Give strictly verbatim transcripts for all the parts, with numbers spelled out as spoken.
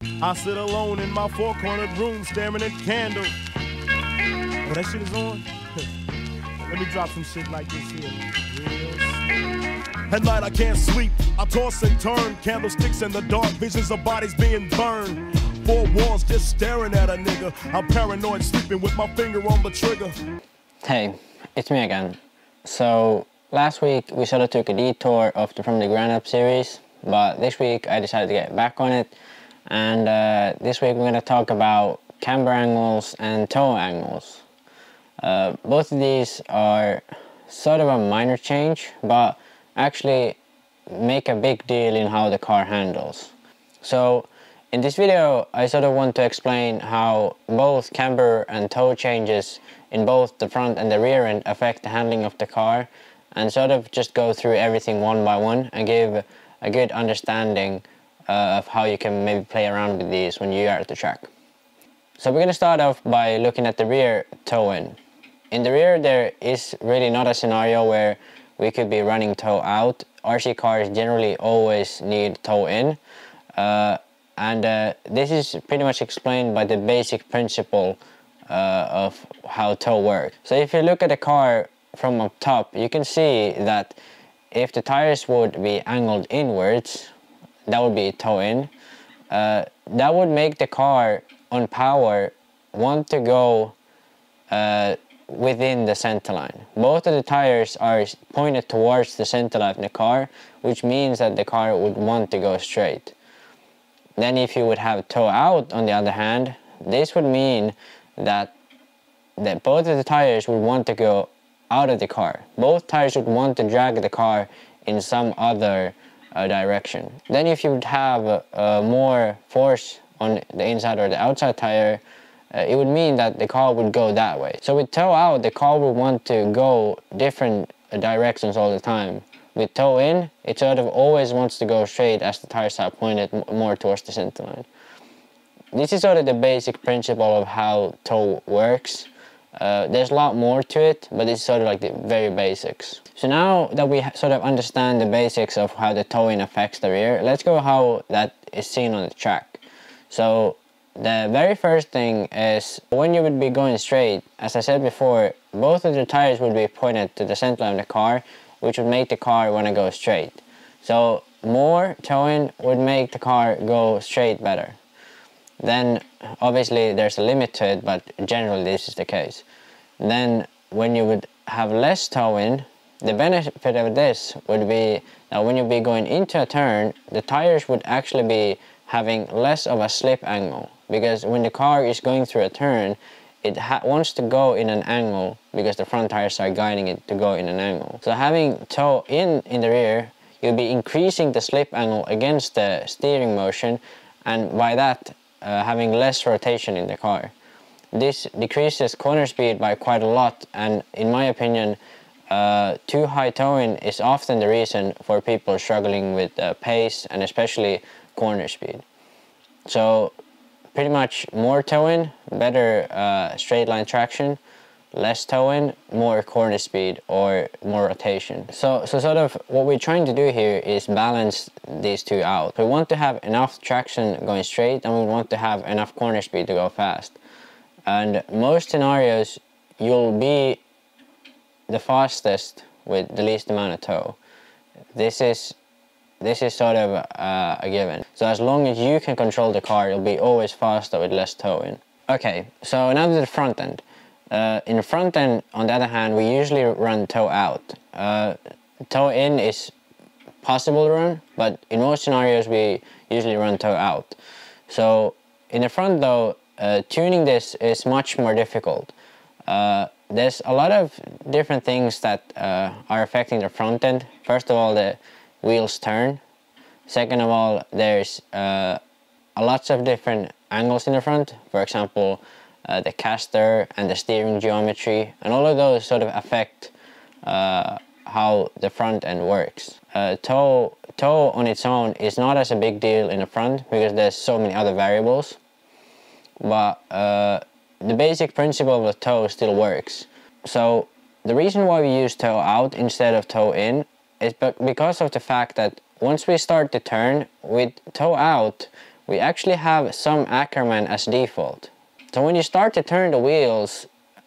I sit alone in my four-cornered room staring at candles. Oh, that shit is on? Let me drop some shit like this here. Real. At night I can't sleep, I toss and turn. Candlesticks in the dark, visions of bodies being burned. Four walls just staring at a nigga. I'm paranoid, sleeping with my finger on the trigger. Hey, it's me again. So, last week we sort of took a detour of the, from the Ground Up series, but this week I decided to get back on it. And uh, this week we're going to talk about camber angles and toe angles. Uh, both of these are sort of a minor change, but actually make a big deal in how the car handles. So in this video I sort of want to explain how both camber and toe changes in both the front and the rear end affect the handling of the car, and sort of just go through everything one by one and give a good understanding uh, of how you can maybe play around with these when you are at the track. So we're going to start off by looking at the rear toe in. In the rear there is really not a scenario where we could be running toe out. R C cars generally always need toe in, uh, and uh, this is pretty much explained by the basic principle uh, of how toe works. So if you look at the car from up top, you can see that if the tires would be angled inwards, that would be toe in. Uh, that would make the car on power want to go uh, within the center line. Both of the tires are pointed towards the center line of the car, which means that the car would want to go straight. Then if you would have toe out, on the other hand, this would mean that, that both of the tires would want to go out of the car. Both tires would want to drag the car in some other uh, direction. Then if you would have uh, uh, more force on the inside or the outside tire, Uh, it would mean that the car would go that way. So with toe out, the car would want to go different directions all the time. With toe in, it sort of always wants to go straight as the tires are pointed more towards the center line. This is sort of the basic principle of how toe works. Uh, there's a lot more to it, but it's sort of like the very basics. So now that we sort of understand the basics of how the toe in affects the rear, let's go how that is seen on the track. So the very first thing is when you would be going straight, as I said before, both of the tires would be pointed to the center line of the car, which would make the car want to go straight. So more toe in would make the car go straight better. Then obviously there's a limit to it, but generally this is the case. Then when you would have less toe in, the benefit of this would be that when you'd be going into a turn, the tires would actually be having less of a slip angle, because when the car is going through a turn, it ha wants to go in an angle because the front tires are guiding it to go in an angle. So having toe in in the rear, you'll be increasing the slip angle against the steering motion, and by that uh, having less rotation in the car. This decreases corner speed by quite a lot, and in my opinion, uh, too high toe in is often the reason for people struggling with uh, pace and especially corner speed. So pretty much more toe in, better uh, straight line traction, less toe in, more corner speed or more rotation. So, so sort of what we're trying to do here is balance these two out. We want to have enough traction going straight, and we want to have enough corner speed to go fast. And most scenarios you'll be the fastest with the least amount of toe. This is This is sort of uh, a given. So as long as you can control the car, you'll be always faster with less toe in. Okay, so now to the front end. Uh, in the front end, on the other hand, we usually run toe out. Uh, toe in is possible to run, but in most scenarios we usually run toe out. So in the front though, uh, tuning this is much more difficult. Uh, there's a lot of different things that uh, are affecting the front end. First of all, the wheels turn. Second of all, there's uh, a lots of different angles in the front. For example, uh, the caster and the steering geometry, and all of those sort of affect uh, how the front end works. Uh, toe, toe on its own is not as a big deal in the front because there's so many other variables, but uh, the basic principle of the toe still works. So the reason why we use toe out instead of toe in is because of the fact that once we start to turn with toe out, we actually have some Ackerman as default. So when you start to turn the wheels,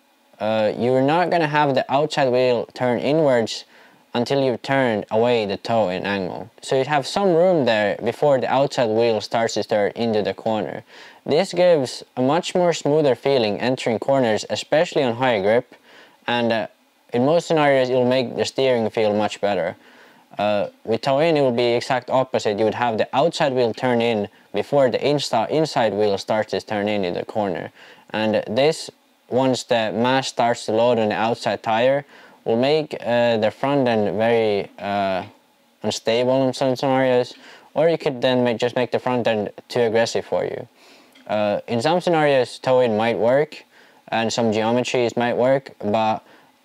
uh, you're not going to have the outside wheel turn inwards until you've turned away the toe in angle. So you have some room there before the outside wheel starts to turn into the corner. This gives a much more smoother feeling entering corners, especially on high grip, and uh, in most scenarios it will make the steering feel much better. Uh, with toe in, it will be exact opposite. You would have the outside wheel turn in before the insta inside wheel starts to turn into the corner. And this, once the mass starts to load on the outside tire, will make uh, the front end very uh, unstable in some scenarios, or you could then make, just make the front end too aggressive for you. Uh, in some scenarios, toe in might work, and some geometries might work, but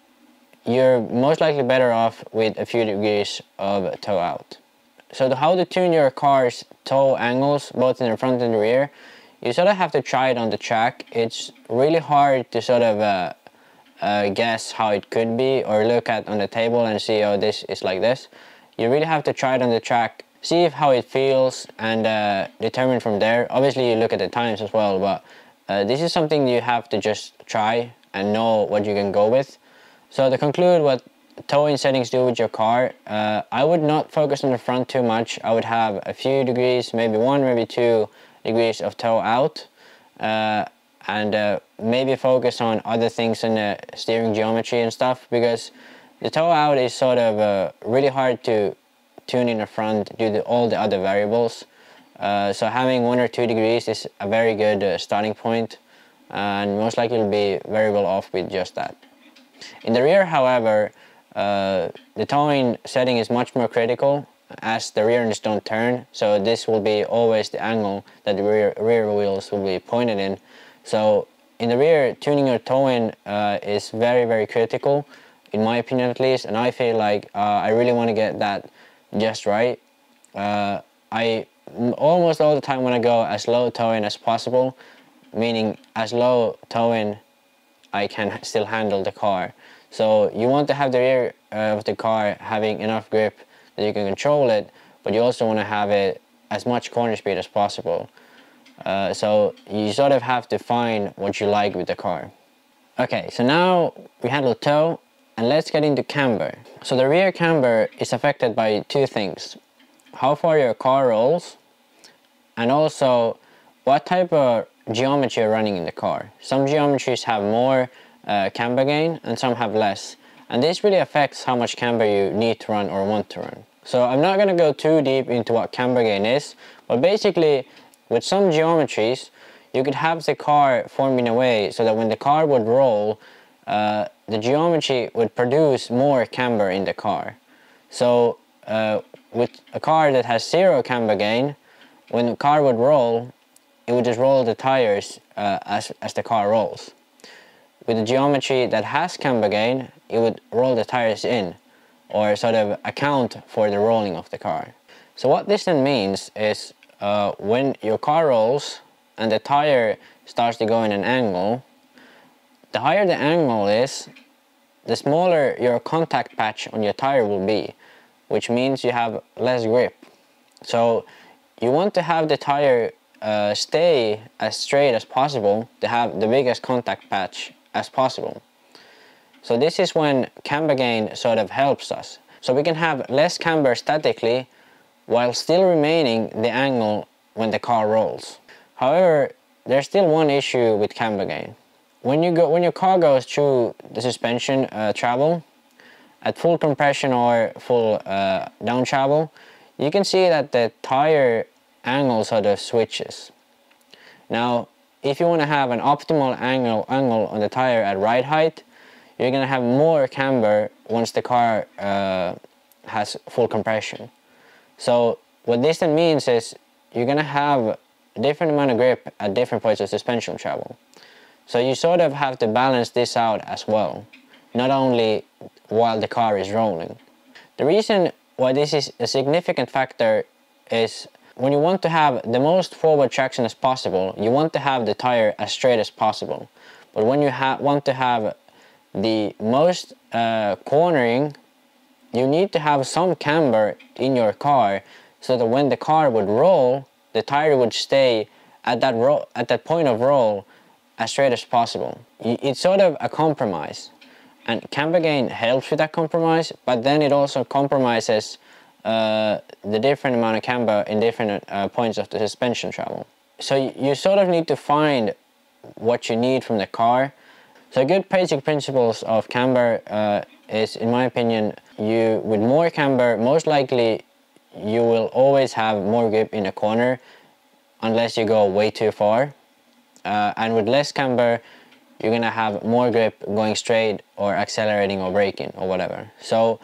you're most likely better off with a few degrees of toe out. So to how to tune your car's toe angles, both in the front and the rear, you sort of have to try it on the track. It's really hard to sort of uh, uh, guess how it could be, or look at on the table and see, oh, this is like this. You really have to try it on the track, see if how it feels, and uh, determine from there. Obviously you look at the times as well, but uh, this is something you have to just try and know what you can go with. So to conclude what toe-in settings do with your car, uh, I would not focus on the front too much. I would have a few degrees, maybe one, maybe two degrees of toe out, uh, and uh, maybe focus on other things in the steering geometry and stuff, because the toe out is sort of uh, really hard to tune in the front due to all the other variables. Uh, so having one or two degrees is a very good uh, starting point, and most likely you'll be very well off with just that. In the rear, however, uh, the toe-in setting is much more critical, as the rear ends don't turn, so this will be always the angle that the rear, rear wheels will be pointed in. So in the rear, tuning your toe-in uh, is very very critical, in my opinion at least, and I feel like uh, I really want to get that just right. Uh, I almost all the time want to go as low toe-in as possible, meaning as low toe-in I can still handle the car. So you want to have the rear of the car having enough grip that you can control it, but you also want to have it as much corner speed as possible. Uh, so you sort of have to find what you like with the car. Okay, so now we handle toe, and let's get into camber. So the rear camber is affected by two things: how far your car rolls, and also what type of geometry you're running in the car. Some geometries have more uh, camber gain and some have less, and this really affects how much camber you need to run or want to run. So I'm not going to go too deep into what camber gain is, but basically with some geometries you could have the car formed in a way so that when the car would roll, uh, the geometry would produce more camber in the car. So uh, with a car that has zero camber gain, when the car would roll, it would just roll the tires uh, as, as the car rolls. With the geometry that has camber gain, it would roll the tires in, or sort of account for the rolling of the car. So what this then means is uh, when your car rolls and the tire starts to go in an angle, the higher the angle is, the smaller your contact patch on your tire will be, which means you have less grip. So you want to have the tire uh, stay as straight as possible to have the biggest contact patch as possible. So this is when camber gain sort of helps us. So we can have less camber statically while still remaining the angle when the car rolls. However, there's still one issue with camber gain. When you go, when your car goes through the suspension uh, travel at full compression or full uh, down travel, you can see that the tire angle sort of switches. Now, if you want to have an optimal angle angle on the tire at ride height, you're going to have more camber once the car uh, has full compression. So what this then means is you're going to have a different amount of grip at different points of suspension travel. So you sort of have to balance this out as well, not only while the car is rolling. The reason why this is a significant factor is when you want to have the most forward traction as possible, you want to have the tire as straight as possible. But when you ha want to have the most uh, cornering, you need to have some camber in your car so that when the car would roll, the tire would stay at that roll, at that point of roll as straight as possible. It's sort of a compromise, and camber gain helps with that compromise, but then it also compromises uh, the different amount of camber in different uh, points of the suspension travel. So you sort of need to find what you need from the car. So good basic principles of camber uh, is, in my opinion, you with more camber, most likely you will always have more grip in a corner unless you go way too far. Uh, and with less camber, you're gonna have more grip going straight or accelerating or braking or whatever. So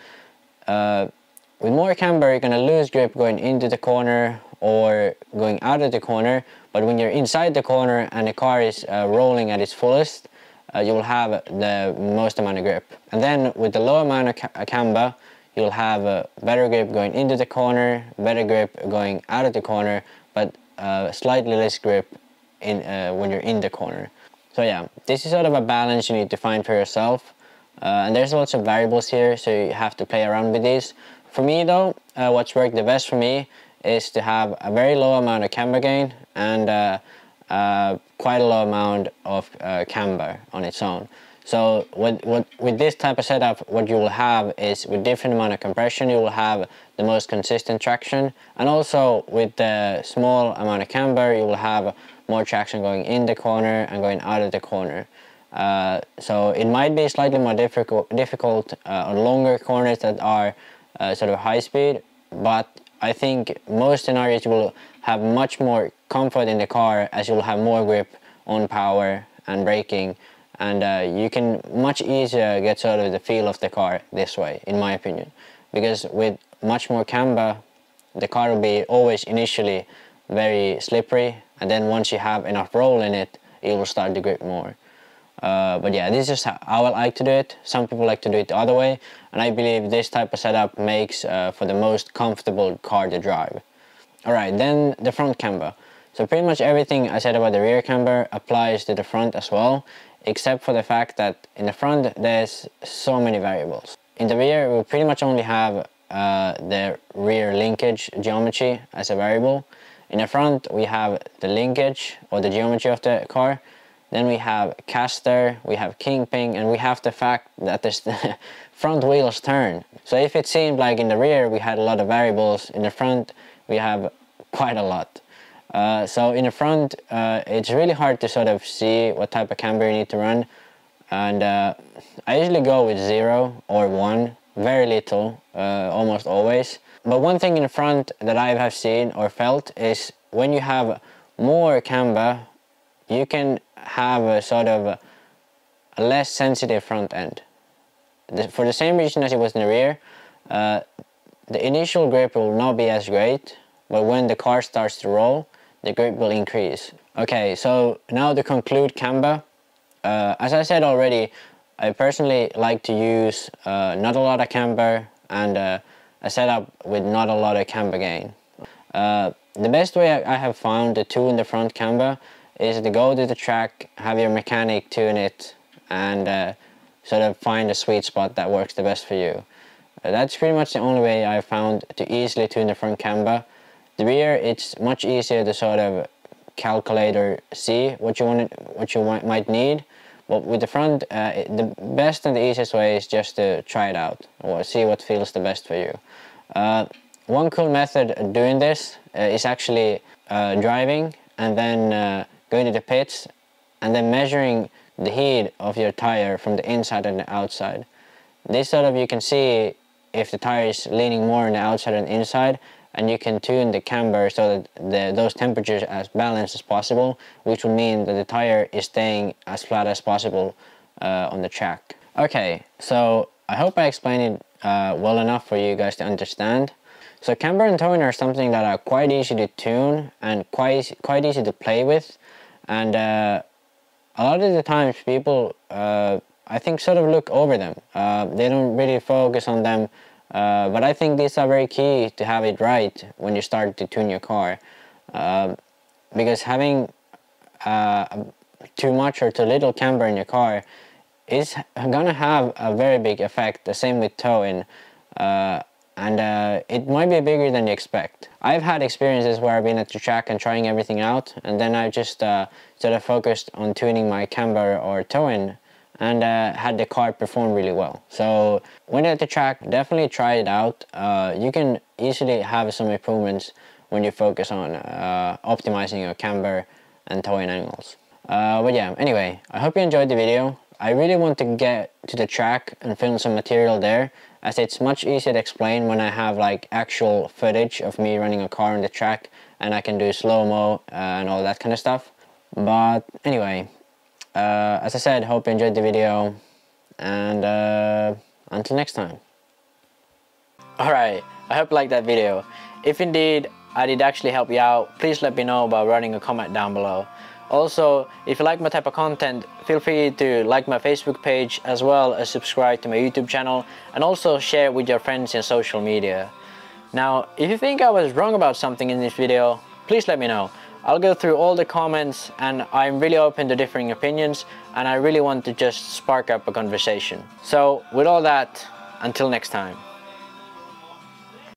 uh, with more camber, you're gonna lose grip going into the corner or going out of the corner, but when you're inside the corner and the car is uh, rolling at its fullest, uh, you will have the most amount of grip. And then with the low amount of ca camber, you'll have uh, better grip going into the corner, better grip going out of the corner, but uh, slightly less grip in uh, when you're in the corner. So yeah, this is sort of a balance you need to find for yourself. Uh, and there's lots of variables here, so you have to play around with these. For me though, uh, what's worked the best for me is to have a very low amount of camber gain and uh, uh, quite a low amount of uh, camber on its own. So with, with, with this type of setup, what you will have is with different amount of compression, you will have the most consistent traction. And also with the small amount of camber, you will have more traction going in the corner and going out of the corner. Uh, so it might be slightly more difficult, difficult uh, on longer corners that are uh, sort of high speed, but I think most scenarios you will have much more comfort in the car as you will have more grip on power and braking, and uh, you can much easier get sort of the feel of the car this way, in my opinion, because with much more camber, the car will be always initially very slippery, and then once you have enough roll in it, it will start to grip more. Uh, but yeah, this is how I like to do it. Some people like to do it the other way, and I believe this type of setup makes uh, for the most comfortable car to drive. Alright, then the front camber. So pretty much everything I said about the rear camber applies to the front as well, except for the fact that in the front there's so many variables. In the rear we pretty much only have uh, the rear linkage geometry as a variable. In the front we have the linkage or the geometry of the car. Then we have caster, we have kingpin, and we have the fact that the front wheels turn. So if it seemed like in the rear we had a lot of variables, in the front we have quite a lot. Uh, so in the front uh, it's really hard to sort of see what type of camber you need to run. And uh, I usually go with zero or one, very little, uh, almost always. But one thing in the front that I have seen or felt is when you have more camber, you can have a sort of a, a less sensitive front end. The, for the same reason as it was in the rear, uh, the initial grip will not be as great, but when the car starts to roll, the grip will increase. Okay, so now to conclude camber. Uh, as I said already, I personally like to use uh, not a lot of camber and uh, a setup with not a lot of camber gain. Uh, the best way I, I have found to tune the front camber is to go to the track, have your mechanic tune it, and uh, sort of find a sweet spot that works the best for you. Uh, that's pretty much the only way I found to easily tune the front camber. The rear, it's much easier to sort of calculate or see what you want, what you might, might need. But with the front, uh, it, the best and the easiest way is just to try it out or see what feels the best for you. Uh, one cool method of doing this uh, is actually uh, driving and then uh, going to the pits and then measuring the heat of your tire from the inside and the outside. This sort of you can see if the tire is leaning more on the outside and inside, and you can tune the camber so that the, those temperatures as balanced as possible, which will mean that the tire is staying as flat as possible uh, on the track. Okay, so I hope I explained it uh, well enough for you guys to understand. So camber and towing are something that are quite easy to tune and quite, quite easy to play with. And uh, a lot of the times people, uh, I think, sort of look over them. Uh, they don't really focus on them, uh, but I think these are very key to have it right when you start to tune your car. Uh, because having uh, too much or too little camber in your car is gonna have a very big effect. The same with towing. Uh, and uh, it might be bigger than you expect. I've had experiences where I've been at the track and trying everything out, and then I've just uh, sort of focused on tuning my camber or toe in, and uh, had the car perform really well. So when you're at the track, definitely try it out. Uh, you can easily have some improvements when you focus on uh, optimizing your camber and toe in angles. Uh, but yeah, anyway, I hope you enjoyed the video. I really want to get to the track and film some material there, as it's much easier to explain when I have like actual footage of me running a car on the track, and I can do slow-mo uh, and all that kind of stuff. But anyway, uh, as I said, hope you enjoyed the video, and uh, until next time. Alright, I hope you liked that video. If indeed I did actually help you out, please let me know by writing a comment down below. Also, if you like my type of content, feel free to like my Facebook page as well as subscribe to my YouTube channel, and also share it with your friends in social media. Now, if you think I was wrong about something in this video, please let me know. I'll go through all the comments, and I'm really open to differing opinions, and I really want to just spark up a conversation. So with all that, until next time.